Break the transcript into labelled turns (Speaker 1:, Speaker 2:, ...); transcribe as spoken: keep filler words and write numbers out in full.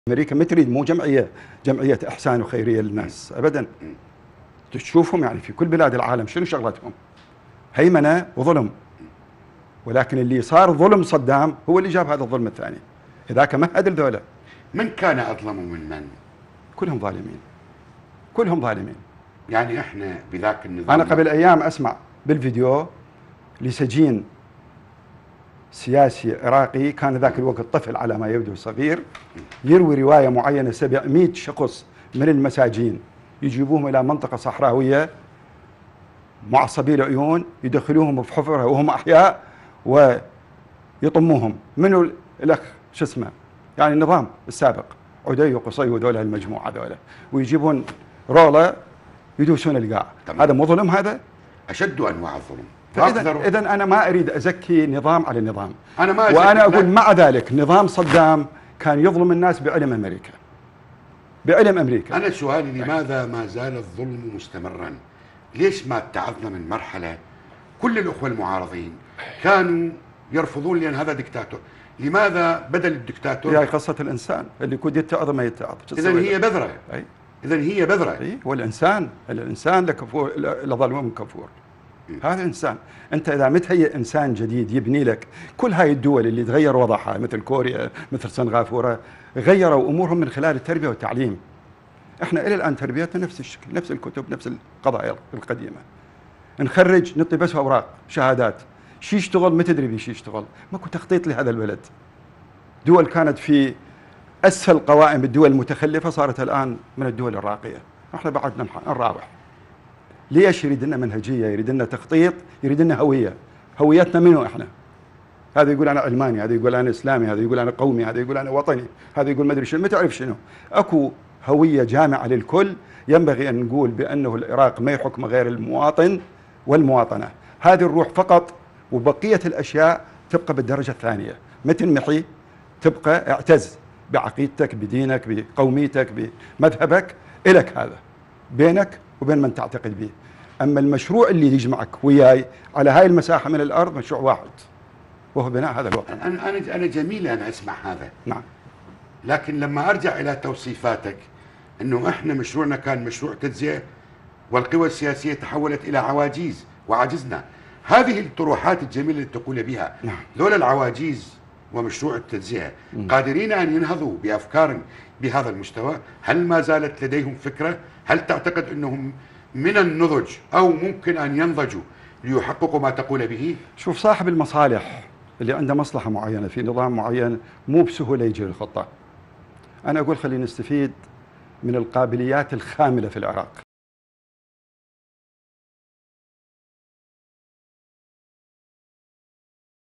Speaker 1: أمريكا ما تريد مو جمعية جمعية إحسان وخيرية للناس أبدا. تشوفهم يعني في كل بلاد العالم شنو شغلتهم؟ هيمنة وظلم. ولكن اللي صار ظلم صدام هو اللي جاب هذا الظلم الثاني. هذاك مهد الذولا.
Speaker 2: من كان أظلم من من؟
Speaker 1: كلهم ظالمين. كلهم ظالمين.
Speaker 2: يعني احنا بذاك النظام.
Speaker 1: أنا قبل أيام أسمع بالفيديو لسجين سياسي عراقي كان ذاك الوقت طفل على ما يبدو صغير، يروي رواية معينة سبعمئة شخص من المساجين يجيبوهم إلى منطقة صحراوية معصبي العيون، يدخلوهم في حفرة وهم أحياء ويطموهم. منو الأخ شو اسمه يعني النظام السابق عدي وقصي وذول المجموعة ذولا، ويجيبون رولة يدوسون القاع. هذا مو ظلم؟ هذا
Speaker 2: أشد أنواع الظلم.
Speaker 1: فإذا إذا أنا ما أريد أزكي نظام على نظام.
Speaker 2: أنا ما
Speaker 1: وأنا أقول مع ذلك نظام صدام كان يظلم الناس بعلم أمريكا. بعلم أمريكا.
Speaker 2: أنا سؤالي لماذا ما زال الظلم مستمرا؟ ليش ما اتعظنا من مرحلة كل الأخوة المعارضين كانوا يرفضون لأن هذا دكتاتور؟ لماذا بدل الدكتاتور؟
Speaker 1: هي قصة الإنسان اللي كود يتعظ ما يتعظ.
Speaker 2: إذن هي بذرة. إذن هي بذرة.
Speaker 1: أي والإنسان الإنسان لكفور لظلم كفور. هذا إنسان. أنت إذا متهيئ إنسان جديد يبني لك كل هاي الدول اللي تغير وضعها مثل كوريا مثل سنغافورة غيروا أمورهم من خلال التربية والتعليم. إحنا إلى الآن تربيتنا نفس الشكل، نفس الكتب، نفس القضايا القديمة. نخرج نعطي بس أوراق شهادات، شي يشتغل ما تدري بشي يشتغل، ماكو تخطيط لهذا البلد. دول كانت في أسفل قوائم الدول المتخلفة صارت الآن من الدول الراقية. إحنا بعدنا نرابح. ليش؟ يريد لنا منهجية، يريد لنا تخطيط، يريد لنا هوية. هويتنا منو إحنا؟ هذا يقول أنا علماني، هذا يقول أنا إسلامي، هذا يقول أنا قومي، هذا يقول أنا وطني، هذا يقول ما أدري شنو، ما تعرف شنو. أكو هوية جامعة للكل. ينبغي أن نقول بأنه العراق ما يحكم غير المواطن والمواطنة. هذه الروح فقط، وبقية الأشياء تبقى بالدرجة الثانية. ما تنمحي، تبقى اعتز بعقيدتك، بدينك، بقوميتك، بمذهبك، إلك هذا بينك وبين من تعتقد به. أما المشروع اللي يجمعك وياي على هاي المساحة من الأرض مشروع واحد، وهو بناء هذا الوطن.
Speaker 2: أنا أنا أنا جميل أن أسمع هذا.
Speaker 1: نعم.
Speaker 2: لكن لما أرجع إلى توصيفاتك أنه إحنا مشروعنا كان مشروع تجزئة والقوى السياسية تحولت إلى عواجيز وعجزنا، هذه الطروحات الجميلة اللي تقول بها.
Speaker 1: نعم.
Speaker 2: ذولا العواجيز ومشروع التجزئة قادرين أن ينهضوا بأفكار بهذا المستوى؟ هل ما زالت لديهم فكرة؟ هل تعتقد أنهم من النضج أو ممكن أن ينضجوا ليحققوا ما تقول به؟
Speaker 1: شوف، صاحب المصالح اللي عنده مصلحة معينة في نظام معين مو بسهولة يجي الخطة. أنا أقول خلينا نستفيد من القابليات الخاملة في العراق.